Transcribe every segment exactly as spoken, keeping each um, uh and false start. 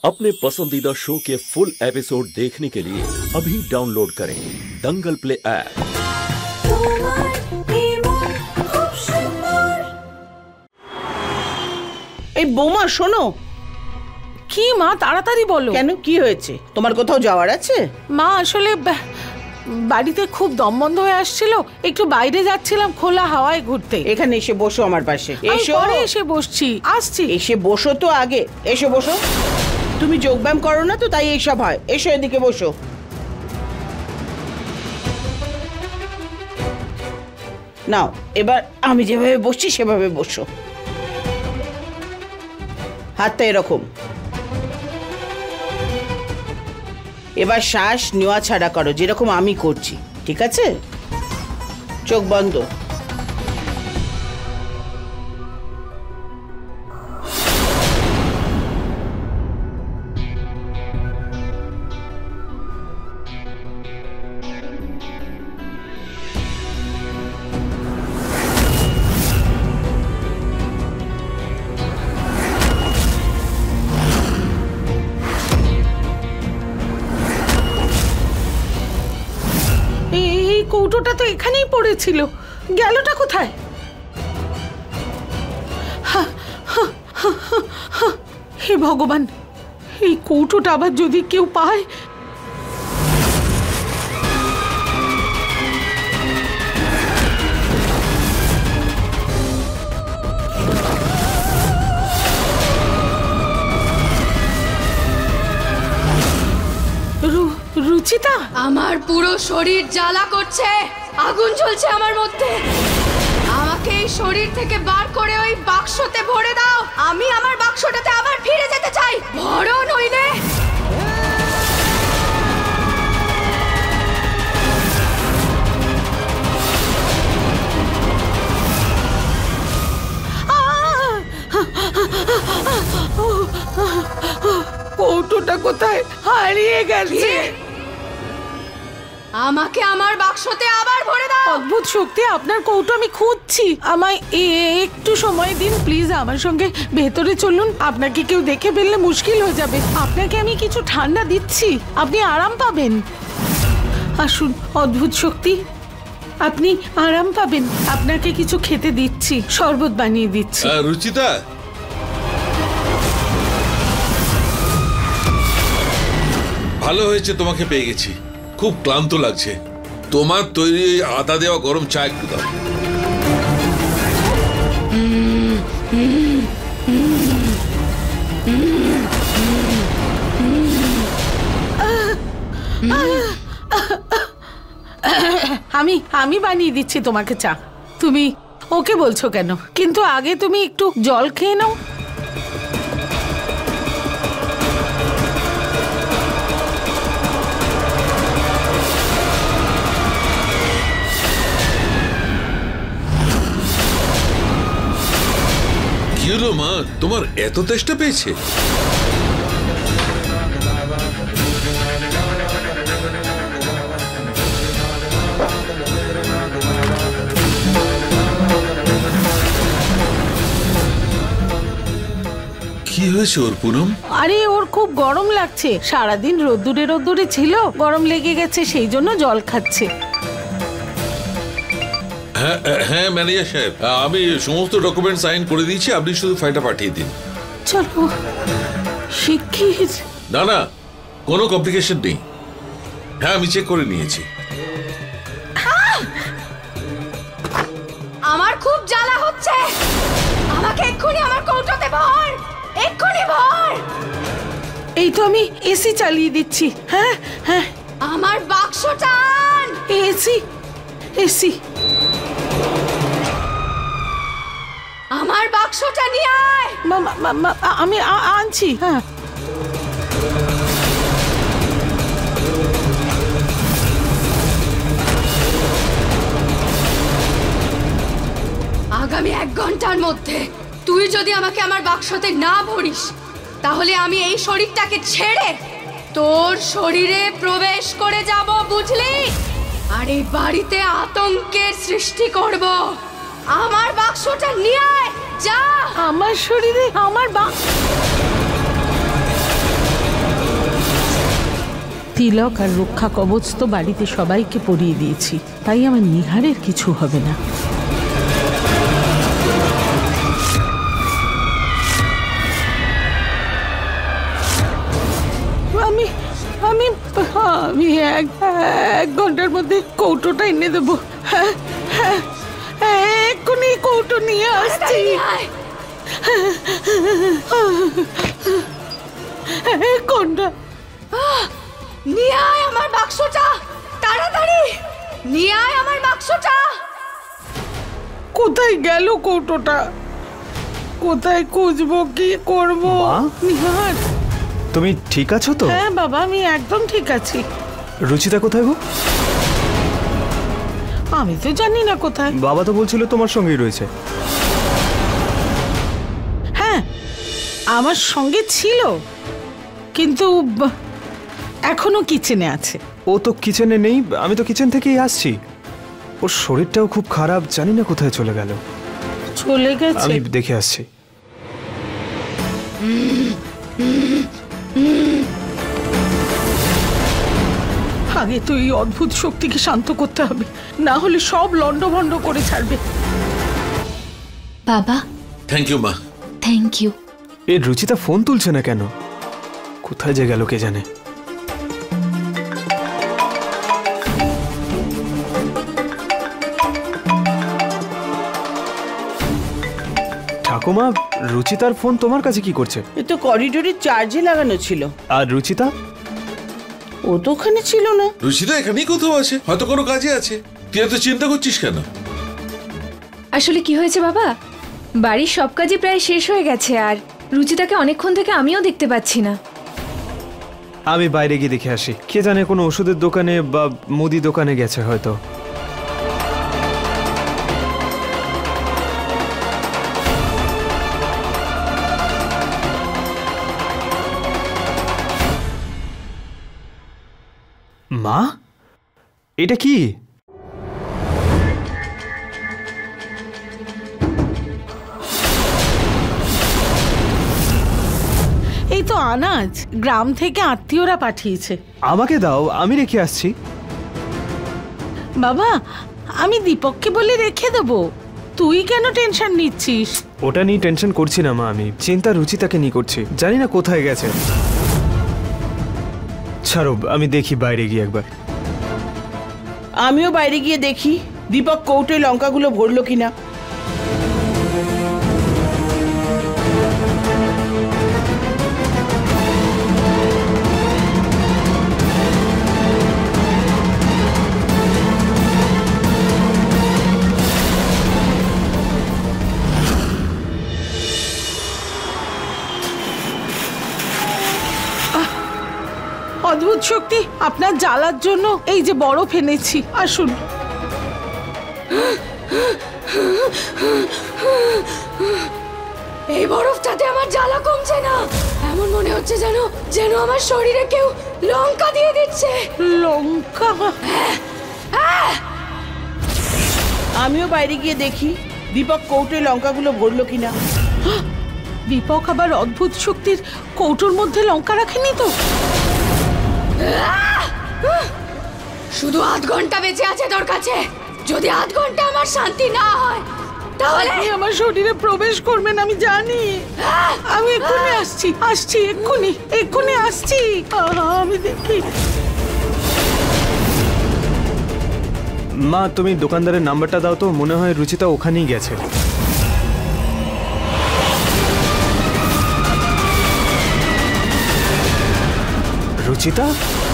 अपने पसंदीदा शो के फुल एपिसोड देखने के लिए अभी डाउनलोड करें दंगल प्ले ऐप। এই বোমা শোনো। কি মা তাড়াতাড়ি বলো। কেন কি হয়েছে? তোমার কোথাও যাওয়ার আছে? মা আসলে বাড়িতে খুব দম বন্ধ হয়ে আসছিল, একটু বাইরে যাচ্ছিলাম খোলা হাওয়ায় ঘুরতে। এখানে এসে বসো আমার পাশে। এসো। পরে এসে বসছি, আসছি। এসে বসো তো আগে, এসো বসো। তুমি যোগব্যায়াম করো না তো, তাই এইসব হয়। এসো এদিকে বসো। নাও এবার আমি যেভাবে বসছি সেভাবে বসো। হাতটা এরকম। এবার শ্বাস নেওয়া ছাড়া করো, যেরকম আমি করছি, ঠিক আছে? চোখ বন্ধ। কৌটোটা তো এখানেই পড়েছিল, গেলটা কোথায়? হে ভগবান, এই কৌটোটা আবার যদি কেউ পায়। রুচিতা, আমার পুরো শরীর জ্বালা করছে, আগুন জ্বলছে আমার মধ্যে। আমাকে এই শরীর থেকে বার করে ওই বাক্সতে ভরে দাও। আমি আমার বাক্সটাতে আবার ফিরে যেতে চাই। ভরো নইলে। কৌটোটা কোথায় হারিয়ে গেছে? আমাকে আমার বাক্সতে আবার ভরে দাও। অদ্ভুত শক্তি, আপনার কৌটো আমি খুঁজছি। আমায় একটু সময় দিন প্লিজ। আমার সঙ্গে ভেতরে চলুন, আপনাকে কেউ দেখে ফেললে মুশকিল হয়ে যাবে। আপনাকে আমি কিছু ঠান্ডা দিচ্ছি, আপনি আরাম পাবেন। আসুন অদ্ভুত শক্তি, আপনি আরাম পাবেন। আপনাকে কিছু খেতে দিচ্ছি, শরবত বানিয়ে দিচ্ছি। রুচিতা, ভালো হয়েছে তোমাকে পেয়ে গেছি। খুব ক্লান্ত লাগছে। তোমার তৈরি আদা দেওয়া গরম চা একটু দাও। আমি আমি বানিয়ে দিচ্ছি তোমাকে চা। তুমি ওকে বলছো কেন? কিন্তু আগে তুমি একটু জল খেয়ে নাও। কি হলো মা, তোমার এত তেষ্টা পেয়েছে? কি হয়েছে ওর পুনম? আরে ওর খুব গরম লাগছে, সারাদিন রোদ্দুরে রোদ্দুরে ছিল, গরম লেগে গেছে, সেই জন্য জল খাচ্ছে। হ্যাঁ হ্যাঁ ম্যানেজার সাহেব, আমি সমস্ত ডকুমেন্ট সাইন করে দিয়েছি, আপনি শুধু ফাইলটা পাঠিয়ে দিন। চলো শিগগির। না না, কোনো কমপ্লিকেশন নেই। হ্যাঁ আমি চেক করে নিয়েছি। আমার খুব জ্বালা হচ্ছে, আমাকে এক্ষুনি আমার কৌটোতে ভর, এক্ষুনি ভর। এই তো আমি এসি চালিয়ে দিচ্ছি। হ্যাঁ হ্যাঁ, আমার বাক্সটা আন। এসি এসি আমার বাক্সটা নিয়ে আয়। আমি আনছি। হ্যাঁ আগামী এক ঘন্টার মধ্যে তুই যদি আমাকে আমার বাক্সতে না ভরিস, তাহলে আমি এই শরীরটাকে ছেড়ে তোর শরীরে প্রবেশ করে যাব, বুঝলি? আর এই বাড়িতে আতঙ্কের সৃষ্টি করব। আমার বাক্সটা নিয়ে আয়, যা। আমার শরীরে আমার বাক্স? তিলক আর রক্ষা কবচ তো বাড়িতে সবাইকে পরিয়ে দিয়েছি, তাই আমার নিহারের কিছু হবে না। আমি আমি আমি এক এক ঘন্টার মধ্যে কৌটোটা এনে দেবো। হ্যাঁ হ্যাঁ এক্ষুনি কৌটো নিয়ে আসছি। কোনটা? নিয়ে আয় আমার বাক্সটা, তাড়াতাড়ি নিয়ে আয় আমার বাক্সটা। কোথায় গেল কৌটোটা? কোথায় খুঁজবো, কি করবো? নিহার, তুমি ঠিক আছো তো? হ্যাঁ বাবা, আমি একদম ঠিক আছি। রুচিতা কোথায় গো? আমি তো জানি না কোথায়। বাবা তো বলছিল তোমার সঙ্গেই রয়েছে। হ্যাঁ আমার সঙ্গে ছিল, কিন্তু এখনো কিচেনে আছে। ও তো কিচেনে নেই, আমি তো কিচেন থেকেই আসছি। ওর শরীরটাও খুব খারাপ, জানি না কোথায় চলে গেল। চলে গেছে? আমি দেখে আসছি। আগে তো এই অদ্ভুত শক্তিকে শান্ত করতে হবে, না হলে সব লন্ডভন্ড করে ছাড়বে। বাবা। থ্যাংক ইউ মা। Thank you. এই রুচিতা ফোন তুলছে না কেন? কোথায় যে গেল কে জানে। ঠাকুমা, রুচিতার ফোন তোমার কাছে কি করছে? এ তো করিডোরে চার্জে লাগানো ছিল। আর রুচিতা? ও তো ওখানে ছিল না। রুচিতা এখানেই কোথাও আছে, হয়তো কোনো কাজে আছে। তুই এত চিন্তা করছিস কেন? আসলে কি হয়েছে বাবা, বাড়ির সব কাজই প্রায় শেষ হয়ে গেছে, আর রুচিতাকে অনেকক্ষণ থেকে আমিও দেখতে পাচ্ছি না। আমি বাইরে গিয়ে দেখে আসি, কে জানে কোনো ওষুধের দোকানে বা মুদি দোকানে গেছে হয়তো। মা, এটা কি? এই তো আনাজ, গ্রাম থেকে আত্মীয়রা পাঠিয়েছে। আমাকে দাও, আমি রেখে আসছি। বাবা, আমি দীপককে বলে রেখে দেবো, তুই কেন টেনশন নিচ্ছিস? ওটা নিয়ে টেনশন করছি না মা, আমি চিন্তা রুচিতাকে নিয়ে করছি, জানি না কোথায় গেছে। ছাড়ো, আমি দেখি বাইরে গিয়ে একবার। আমিও বাইরে গিয়ে দেখি দীপক কৌটোয় লঙ্কাগুলো ভরলো কিনা। অদ্ভুত শক্তি, আপনার জ্বালার জন্য এই যে বরফ এনেছি, আসুন। এই বরফটাতে আমার জ্বালা কমছে না, এমন মনে হচ্ছে যেন যেন আমার শরীরে কেউ লঙ্কা দিয়ে দিচ্ছে। লঙ্কা? আমিও বাইরে গিয়ে দেখি দীপক কৌটোয় লঙ্কাগুলো ভরলো কিনা। দীপক আবার অদ্ভুত শক্তির কৌটোর মধ্যে লঙ্কা রাখেনি তো? শুধু আধ ঘন্টা বেঁচে আছে তোর কাছে, যদি আধ ঘন্টা আমার শান্তি না হয় তাহলে আপনি আমার শরীরে প্রবেশ করবেন, আমি জানি। আমি এক্ষুনি আসছি, আসছি এক্ষুনি, এক্ষুনি আসছি। আমি দেখি। মা, তুমি দোকানদারের নাম্বারটা দাও তো, মনে হয় রুচিতা ওখানেই গেছে। রুচিতা?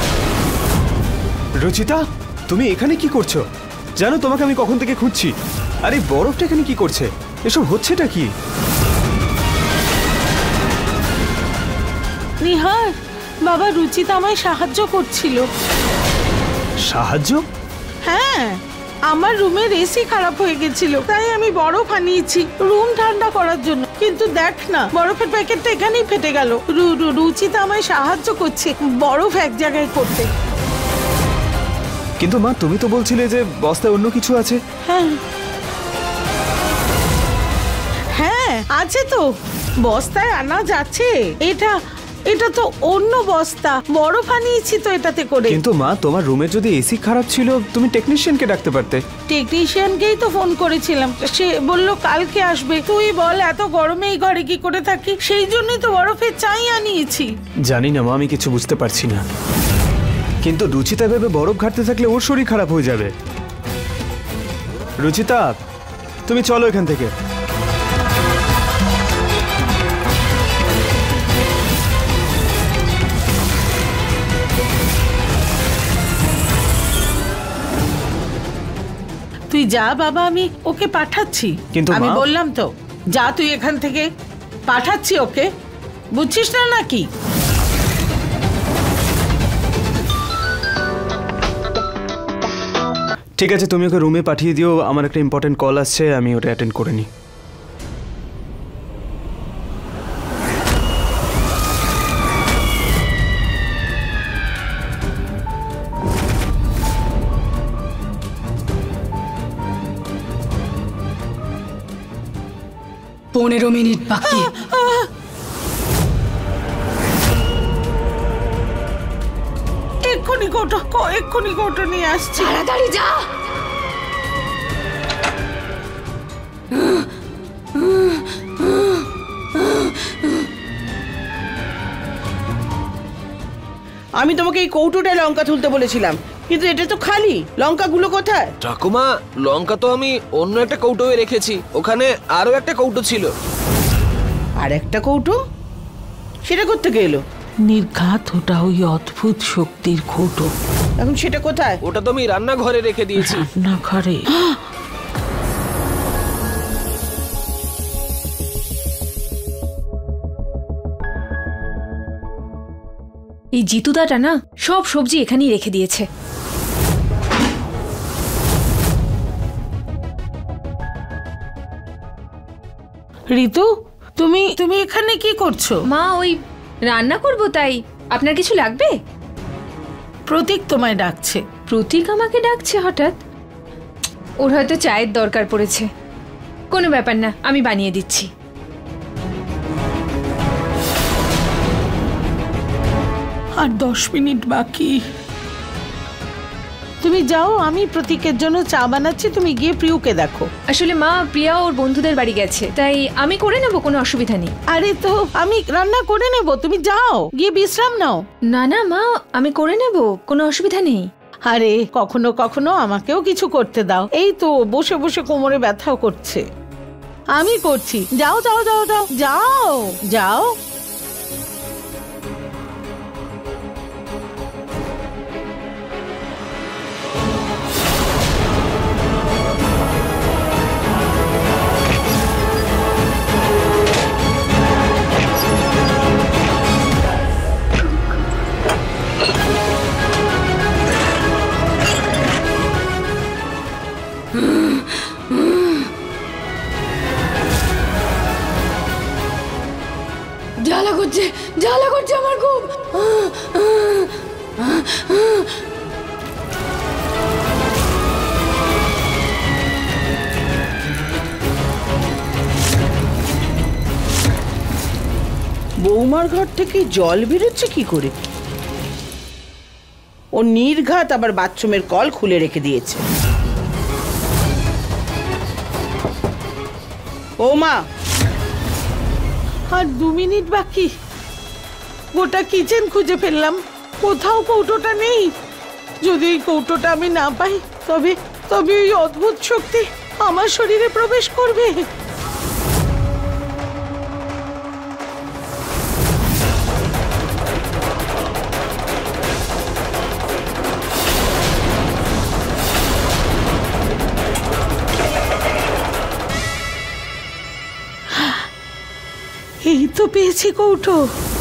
রুচিতা, তুমি এখানে কি করছো? জানো তোমাকে আমি কখন থেকে খুঁজছি। আরে বরফটা এখানে কি করছে? এসব হচ্ছেটা কি? নিহার, বাবা রুচিতা আমায় সাহায্য করছিল। সাহায্য? হ্যাঁ, আমার রুমের এসি খারাপ হয়ে গেছিল, তাই আমি বরফ আনিয়েছি রুম ঠান্ডা করার জন্য। কিন্তু দেখ না, বরফের প্যাকেটটা এখানেই ফেটে গেল। রুচিতা আমায় সাহায্য করছে বরফ এক জায়গায় করতে। কিন্তু মা, তুমি তো বলছিলে যে বস্তায় অন্য কিছু আছে। হ্যাঁ হ্যাঁ আছে তো, বস্তায় আনাজ আছে। এটা এটা তো অন্য বস্তা, বরফ আনিয়েছি তো এটাতে করে। কিন্তু মা, তোমার রুমে যদি এসি খারাপ ছিল তুমি টেকনিশিয়ানকে ডাকতে পারতে। টেকনিশিয়ানকেই তো ফোন করেছিলাম, সে বলল কালকে আসবে। তুই বল এত গরমে এই ঘরে কি করে থাকি, সেই জন্যই তো বরফের চাই আনিয়েছি। জানি না মা, আমি কিছু বুঝতে পারছি না, কিন্তু রুচিতা ভেবে বরফ ঘাটতে থাকলে ওর শরীর খারাপ হয়ে যাবে। রুচিতা, তুমি চলো এখান থেকে। তুই যা বাবা, আমি ওকে পাঠাচ্ছি। কিন্তু আমি মা- বললাম তো যা তুই এখান থেকে, পাঠাচ্ছি ওকে, বুঝছিস না নাকি? ঠিক আছে, তুমি ওকে রুমে পাঠিয়ে দিও, আমার একটা ইম্পর্টেন্ট কল আসছে, আমি ওটা অ্যাটেন্ড করে নিই। পনেরো মিনিট বাকি। এক্ষুনি কৌটো, এক্ষুনি কৌটো নিয়ে আসছি। তাড়াতাড়ি যা। আমি তোমাকে এই কৌটোটায় লঙ্কা তুলতে বলেছিলাম, কিন্তু এটা তো খালি। লঙ্কাগুলো কোথায়? ঠাকুমা, লঙ্কা তো আমি অন্য একটা কৌটোয় রেখেছি, ওখানে আরো একটা কৌটো ছিল। আর একটা কৌটো? সেটা করতে গেলো? নির্ঘাত ওটা ওই অদ্ভুত শক্তির কৌটো। এখন সেটা কোথায়? ওটা তো আমি রান্নাঘরে রেখে দিয়েছি। না ঘরে। এই জিতুদাটা না সব সবজি এখানেই রেখে দিয়েছে। ঋতু, তুমি তুমি এখানে কি করছো? মা ওই রান্না করব, তাই আপনার কিছু লাগবে? প্রতীক তোমায় ডাকছে। প্রতীক আমাকে ডাকছে হঠাৎ? ওর হয়তো চায়ের দরকার পড়েছে। কোনো ব্যাপার না, আমি বানিয়ে দিচ্ছি। আর দশ মিনিট বাকি। তুমি যাও, আমি প্রতীকের জন্য চা বানাচ্ছি, তুমি গিয়ে প্রিয়কে দেখো। আসলে মা, প্রিয়া ওর বন্ধুদের বাড়ি গেছে, তাই আমি করে নেব, কোনো অসুবিধা নেই। আরে তো আমি রান্না করে নেব, তুমি যাও গিয়ে বিশ্রাম নাও। না না মা, আমি করে নেব, কোনো অসুবিধা নেই। আরে কখনো কখনো আমাকেও কিছু করতে দাও। এই তো বসে বসে কোমরে ব্যথাও করছে। আমি করছি, যাও যাও যাও যাও যাও যাও। জ্বালা করছে, জ্বালা করছে আমার খুব। বৌমার ঘর থেকে জল বেরোচ্ছে কি করে? ও নির্ঘাত আবার বাথরুমের কল খুলে রেখে দিয়েছে। বৌমা, আর দু মিনিট বাকি। গোটা কিচেন খুঁজে ফেললাম, কোথাও কৌটোটা নেই। যদি এই কৌটোটা আমি না পাই, তবে তবে ওই অদ্ভুত শক্তি আমার শরীরে প্রবেশ করবে। এই তো পেয়েছি কৌটো।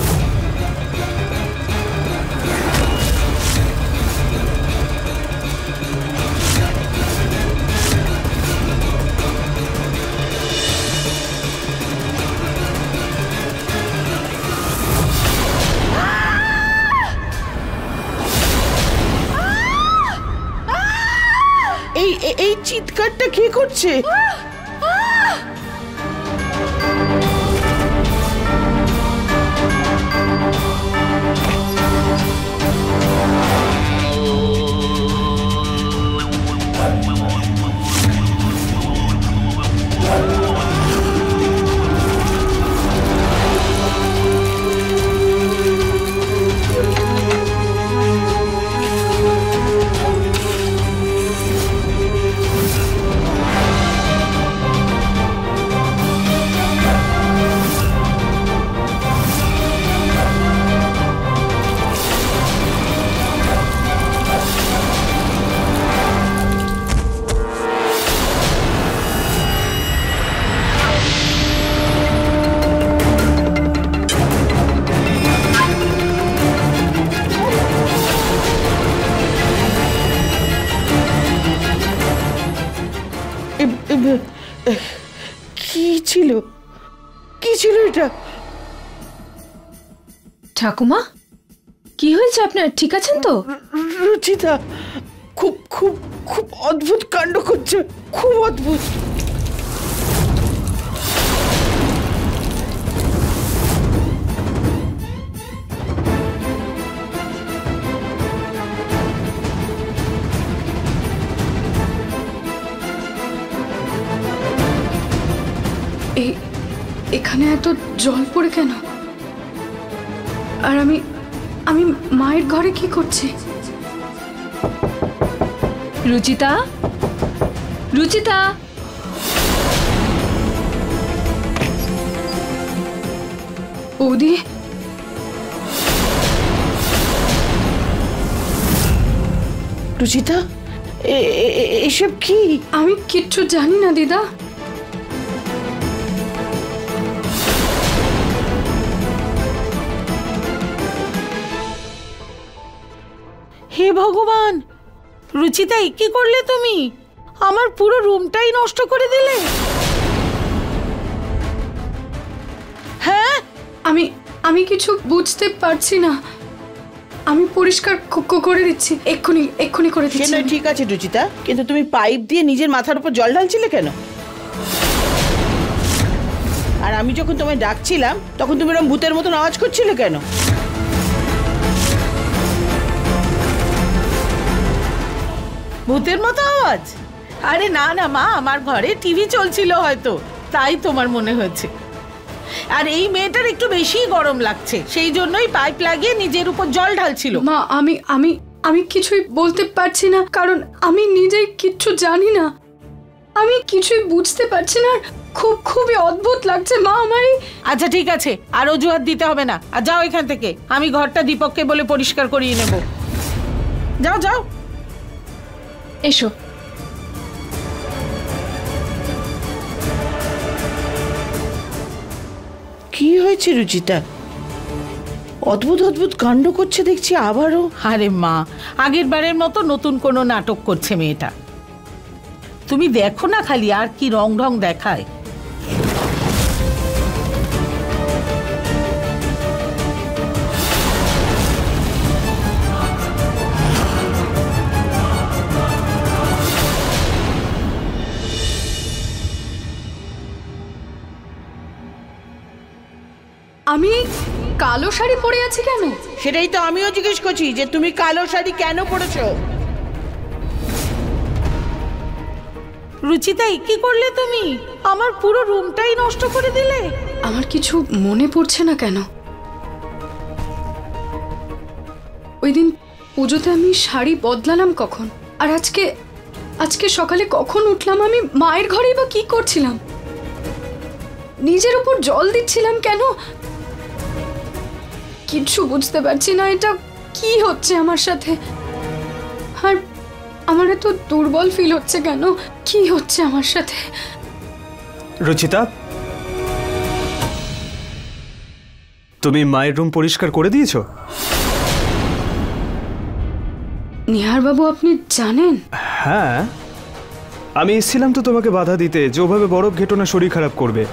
এই এই- এই চিৎকারটা কে করছে? ছিল? কি ছিল এটা? ঠাকুমা, কি হয়েছে আপনার? ঠিক আছেন তো? রুচিতা খুব খুব খুব অদ্ভুত কাণ্ড করছে, খুব অদ্ভুত। এখানে এত জল পড়ে কেন? আর আমি আমি মায়ের ঘরে কি করছি? রুচিতা, রুচিতা, বৌদি, রুচিতা এসব কি? আমি কিচ্ছু জানি না দিদা। হে ভগবান, রুচিতা কি করলে তুমি? আমার পুরো রুমটাই নষ্ট করে দিলে। হ্যাঁ, আমি আমি কিছু বুঝতে পারছি না। আমি পরিষ্কার করে দিচ্ছি, এক্ষুনি এক্ষুনি করে দিচ্ছি। ঠিক আছে রুচিতা, কিন্তু তুমি পাইপ দিয়ে নিজের মাথার উপর জল ঢালছিলে কেন? আর আমি যখন তোমায় ডাকছিলাম তখন তুমি এরকম ভূতের মতন আওয়াজ করছিলে কেন? ভূতের মতো আওয়াজ? আরে না না মা, আমার ঘরে টিভি চলছিল হয়তো, তাই তোমার মনে হয়েছে। আর এই মেয়েটার একটু বেশি গরম লাগছে, সেই জন্যই পাইপ লাগিয়ে নিজের উপর জল ঢালছিল। মা, আমি আমি আমি কিছুই বলতে পারছি না, কারণ আমি নিজেই কিচ্ছু জানি না। আমি কিছুই বুঝতে পারছি না, খুব খুবই অদ্ভুত লাগছে মা আমার। আচ্ছা ঠিক আছে, আর অজুহাত দিতে হবে না, আর যাও এখান থেকে। আমি ঘরটা দীপককে বলে পরিষ্কার করিয়ে নেব। যাও যাও। এসো। কি হয়েছে রুচিতা? অদ্ভুত অদ্ভুত কাণ্ড করছে দেখছি আবারও। আরে মা, আগের বারের মতো নতুন কোনো নাটক করছে মেয়েটা। তুমি দেখো না খালি আর কি রং ঢং দেখায়। আমি কালো শাড়ি পরে আছি কেন? সেটাই তো আমিও জিজ্ঞেস করছি, যে তুমি কালো শাড়ি কেন পরেছো? রুচিতা কি করলে তুমি? আমার পুরো রুমটাই নষ্ট করে দিলে। আমার কিছু মনে পড়ছে না কেন। ওই দিন পুজোতে আমি শাড়ি বদলালাম কখন? আর আজকে আজকে সকালে কখন উঠলাম? আমি মায়ের ঘরেই বা কি করছিলাম? নিজের উপর জল দিচ্ছিলাম কেন? কিচ্ছু বুঝতে পারছি না, এটা কি হচ্ছে আমার সাথে। আর আমার এত দুর্বল ফিল হচ্ছে কেন? কি হচ্ছে আমার সাথে? রুচিতা, তুমি মায়ের রুম পরিষ্কার করে দিয়েছো? নিহার বাবু, আপনি জানেন? হ্যাঁ, আমি এসেছিলাম তো তোমাকে বাধা দিতে, যে ওভাবে বরফ ঘেটো না, শরীর খারাপ করবে।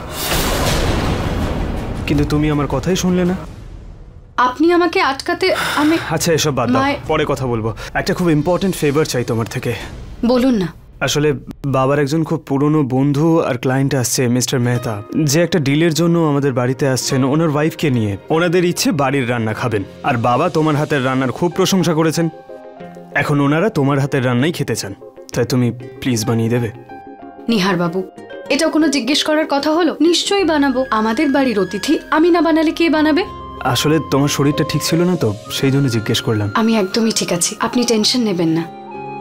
কিন্তু তুমি আমার কথাই শুনলে না। আপনি আমাকে আটকাতে। আমি আচ্ছা এসব বাদ দাও, পরে কথা বলবো। একটা খুব ইম্পর্টেন্ট ফেভার চাই তোমার থেকে। বলুন না। আসলে বাবার একজন খুব পুরনো বন্ধু আর ক্লায়েন্ট আসছে, মিস্টার মেহতা, যে একটা ডিলের জন্য আমাদের বাড়িতে আসছেন ওনার ওয়াইফকে নিয়ে। ওনাদের ইচ্ছে বাড়ির রান্না খাবেন, আর বাবা তোমার হাতের রান্নার খুব প্রশংসা করেছেন। এখন ওনারা তোমার হাতের রান্নাই খেতে চান, তাই তুমি প্লিজ বানিয়ে দেবে? নিহার বাবু, এটা কোনো জিজ্ঞেস করার কথা হলো? নিশ্চয়ই বানাবো। আমাদের বাড়ির অতিথি, আমি না বানালে কে বানাবে? আসলে তোমার শরীরটা ঠিক ছিল না তো, সেই জন্য জিজ্ঞেস করলাম। আমি একদমই ঠিক আছি, আপনি টেনশন নেবেন না।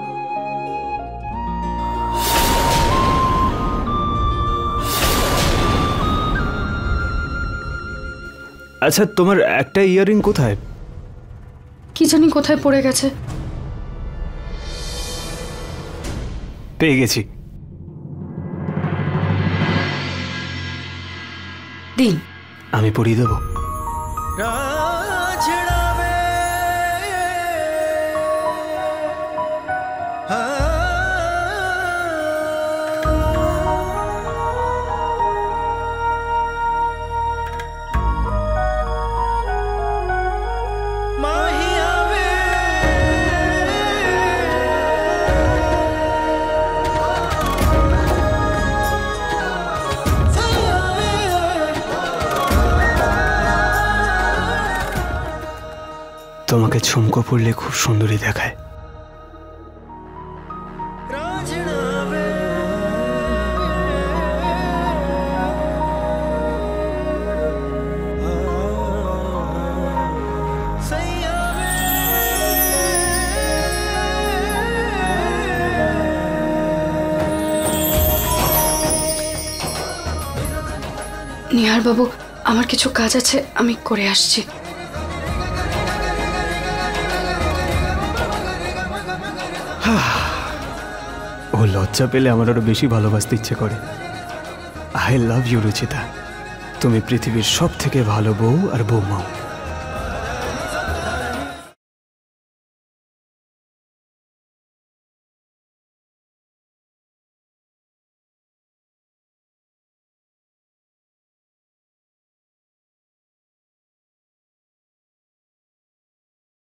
আচ্ছা, তোমার একটা ইয়াররিং কোথায়? কি জানি কোথায় পড়ে গেছে। পেয়ে গেছি। দিন, আমি পরিয়ে দেবো। তোমাকে ঝুমকো পরলে খুব সুন্দরী দেখায়। নিহার বাবু, আমার কিছু কাজ আছে, আমি করে আসছি। ও লজ্জা পেলে আমার আরো বেশি ভালোবাসতে ইচ্ছে করে। আই লাভ ইউ রুচিতা, তুমি পৃথিবীর সব থেকে ভালো বউ আর বৌমাও।